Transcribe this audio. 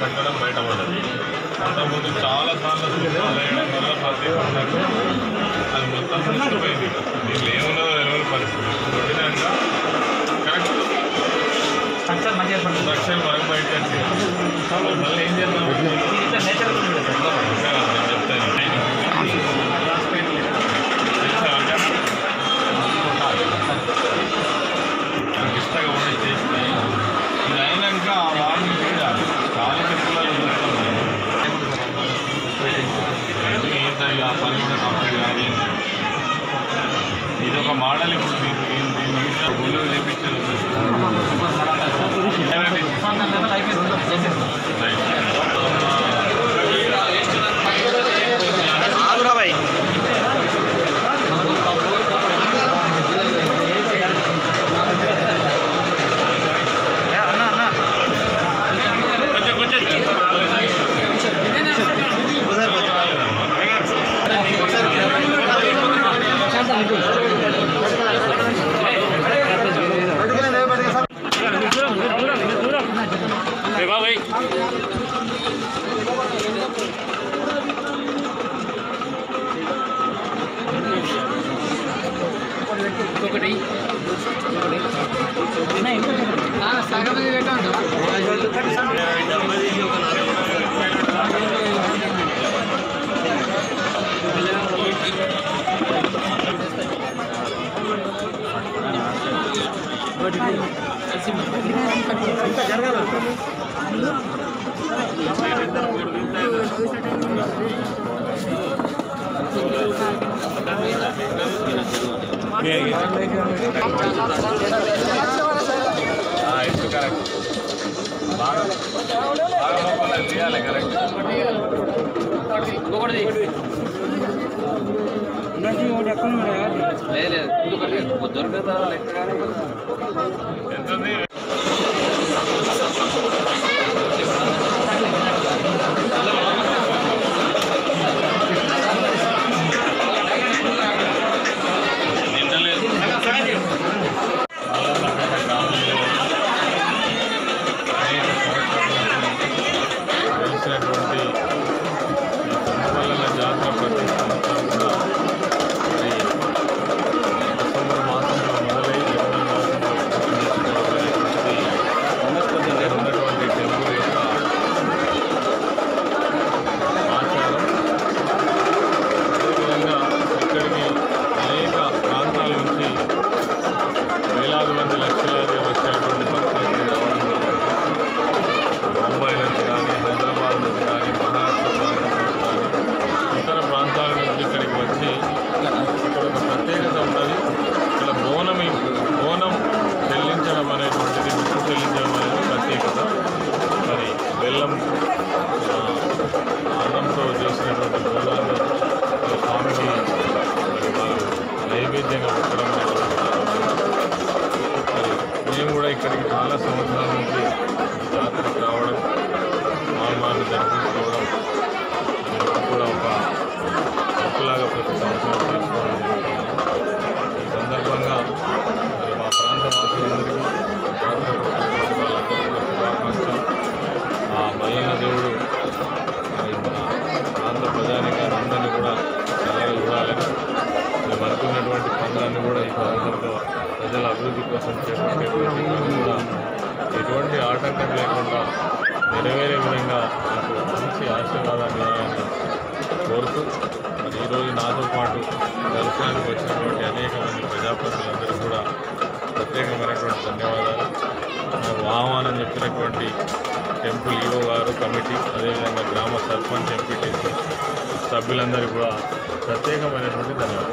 పెట్టడం బయటపడ్డది. అంతకుముందు చాలాసార్లు వేయడం వల్ల ప్రతి పంటకు అది మొత్తం నష్టపోయింది. దీంట్లో ఏమున్నదో తెలియని పరిస్థితి. కొట్టినాక కరెక్ట్ లక్ష్యం మనకు బయట మళ్ళీ ఏం చేద్దాం చెప్తాను. నాకు ఇష్టంగా ఉండి చేస్తే ఇది అయినాక ఆ వాడిని చేయాలి. చాలా చెప్పులలో ఏంటది ఆ పని కూడా కంప్లీట్ కాదు. ఇది ఒక మోడల్. ఇప్పుడు మీరు గుళ్ళు చేపించారు. ఇప్పుడు కరెక్ట్ బాగా బాగా తీయాలి. కరెక్ట్ ఎంత జాతర ప్రతి సంవత్సరం కూడా డిసెంబర్ మాసంలో మొదలై ఉన్నటువంటి టెంపుల్ యొక్క ఆచారం. అదేవిధంగా ఇక్కడికి అనేక ప్రాంతాల నుంచి వేలాది మంది లక్షలాది వచ్చేటువంటి భక్తులకి రావడం జరుగుతుంది. ముంబై నుంచి కానీ, హైదరాబాద్ నుంచి కానీ, మహారాష్ట్ర ఇతర ప్రాంతాల నుంచి ఇక్కడికి వచ్చి ఇక్కడ ఒక ప్రత్యేకత ఉన్నది. ఇక్కడ బోనం చెల్లించడం అనేటువంటిది, ముక్కు చెల్లించడం అనేది ప్రత్యేకత. మరి బెల్లం అన్నంతో చేసినటువంటి బోనాన్ని స్వామికి మరి వారు నైవేద్యంగా పెట్టడం మరి మేము కూడా ఇక్కడికి చాలా సంవత్సరాల నుంచి జాతరకు రావడం, స్వామివారిని దర్శించుకోవడం కూడా ఒక మొక్కులాగా ప్రతి సంవత్సరం చేసుకోవడం జరుగుతుంది. ఈ సందర్భంగా మరి మా ప్రాంత వాసులందరికీ శుభాకాంక్షలు. ఆ మల్లన్న దేవుడు మరి మన ప్రాంత ప్రజానికాన్ని కూడా చల్లగా చూడాలని, మేము అనుకున్నటువంటి పనులన్నీ కూడా ఈ ప్రాంతంలో ప్రజల అభివృద్ధి కోసం చేపట్టేటువంటి కూడా ఎటువంటి ఆటంకం లేకుండా నెరవేరే విధంగా నాకు మంచి ఆశీర్వాదాన్ని ఇవ్వాలని కోరుతూ మరి ఈరోజు నాతో పాటు దర్శనానికి వచ్చినటువంటి అనేక మంది ప్రజాప్రతినిధులందరూ కూడా ప్రత్యేకమైనటువంటి ధన్యవాదాలు. నాకు ఆహ్వానం చెప్పినటువంటి టెంపుల్ ఈవో గారు, కమిటీ, అదేవిధంగా గ్రామ సర్పంచ్, ఎంపీటీసీ సభ్యులందరికీ కూడా ప్రత్యేకమైనటువంటి ధన్యవాదాలు.